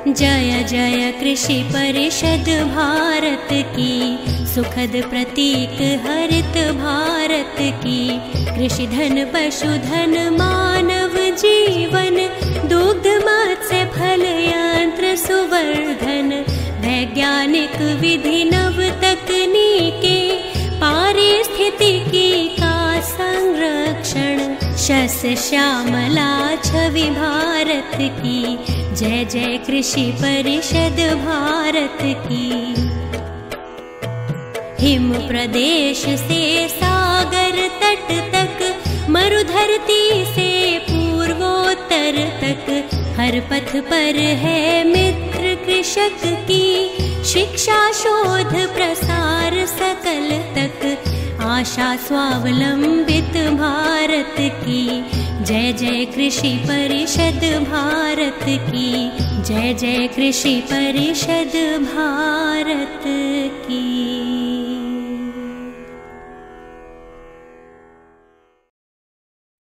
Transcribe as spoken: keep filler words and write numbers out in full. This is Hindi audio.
जय जय कृषि परिषद भारत की, सुखद प्रतीक हरित भारत की। कृषि धन पशुधन मानव जीवन, दुग्ध मत्स्य फल यंत्र सुवर्धन। वैज्ञानिक विधि नव तकनीके, पारिस्थितिकी का संरक्षण। शस्य श्यामला छवि भारत की, जय जय कृषि परिषद भारत की। हिम प्रदेश से सागर तट तक, मरुधरती से पूर्वोत्तर तक। हर पथ पर है मित्र कृषक की, शिक्षा शोध प्रसार सकल तक। आशा स्वावलंबित भारत की, जय जय कृषि परिषद भारत की। जय जय कृषि परिषद भारत की।